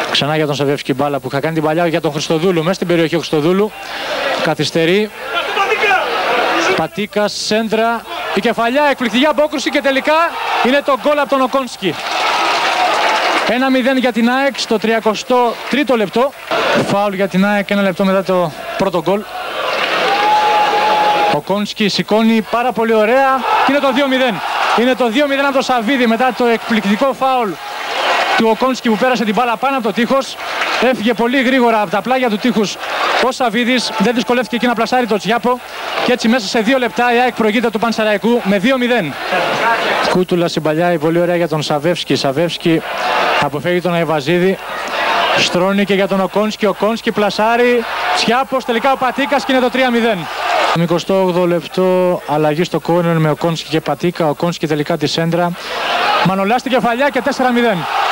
Ξανά για τον Σαβεύσκι μπάλα που είχα κάνει την παλιά για τον Χριστοδούλου. Μέσα στην περιοχή ο Χριστοδούλου. Καθυστερεί. Πατίκας, σέντρα. Η κεφαλιά, εκπληκτική απόκρουση και τελικά είναι το γκολ από τον Οκόνσκι. 1-0 για την ΑΕΚ στο 33ο λεπτό. Φάουλ για την ΑΕΚ 1 λεπτό μετά το πρώτο γκολ. Ο Οκόνσκι σηκώνει πάρα πολύ ωραία και είναι το 2-0. Είναι το 2-0 από το Σαββίδη μετά το εκπληκτικό φάουλ του Οκόνσκι που πέρασε την μπάλα πάνω από το τείχος. Έφυγε πολύ γρήγορα από τα πλάγια του τείχους ο Σαββίδης, δεν δυσκολεύτηκε εκεί να πλασάρει το Τσιάπο και έτσι μέσα σε 2 λεπτά η ΑΕΚ προηγείται του Πανσεραϊκού με 2-0. Κούτουλα συμπαλιάει πολύ ωραία για τον Σαβεύσκι. Σαβεύσκι αποφεύγει τον Αϊβαζίδη. Στρώνει και για τον Οκόνσκι. Οκόνσκι πλασάρει. Τσιάπος, τελικά ο Πατίκας και είναι το 3-0. Το 28ο λεπτό αλλαγή στο κόρνερ με Οκόνσκι και Πατίκα. Οκόνσκι τελικά τη σέντρα. Μανολά στην κεφαλιά και 4-0.